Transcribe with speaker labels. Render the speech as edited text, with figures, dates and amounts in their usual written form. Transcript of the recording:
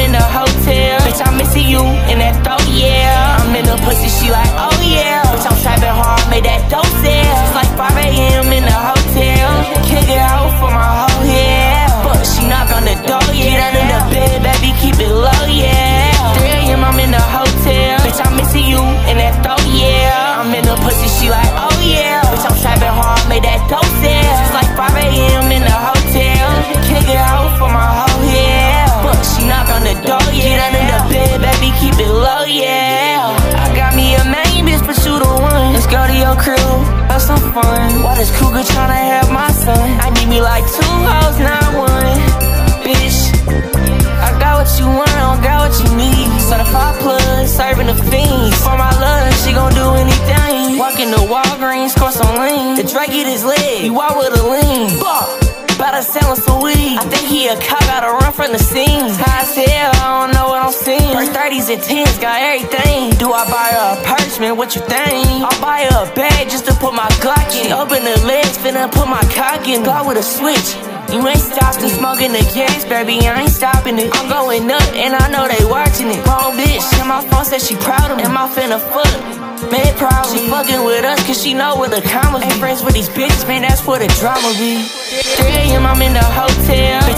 Speaker 1: in the hotel. Bitch, I'm missing you in that throat, yeah. I'm in the pussy, she like, oh yeah. Bitch, I'm trapping hard, made that dope sell. It's like 5 a.m. in the hotel. Can't get out for my hoe, yeah. But she knock on the door, yeah. Get under the bed, baby, keep it low, yeah. 3 a.m. I'm in the hotel. Bitch, I'm missing you in that throat, yeah. I'm in the pussy, she like, oh yeah. Bitch, I'm trapping hard, made that dope sell. It's like 5 a.m. in the hotel. Can't get out for my hoe, yeah. But she knock on the door, yeah. Get under the bed, baby, keep it low, yeah. I got me a main bitch, but you the one. Let's go to your crib, have some fun. Why this cougar tryna have my son? I need me like 2 hoes, not 1. Bitch, I got what you want, I don't got what you need. Certified plug, serving the fiends. For my love, she gon' do anything. Walking the Walgreens, course on lean. The Drake get his leg, he walk with a lean. Better sell him some weed. I think he a cop, gotta run from the scene. High as hell, I don't know what I'm seeing. First 30s and 10s, got everything. Do I buy her a purse, man, what you think? I'll buy her a bag just to put my Glock in. She open the legs, finna put my cock in. Go with a switch, you ain't stopping. Smoking the gas, baby, I ain't stopping it. I'm going up, and I know they watching it. Wrong bitch, and my phone said she proud of me. Am I finna fuck? Man, probably. She fucking with us, cause she know where the commas be. Ain't friends with these bitches, man, that's where the drama be. 3 a.m. I'm in the hotel.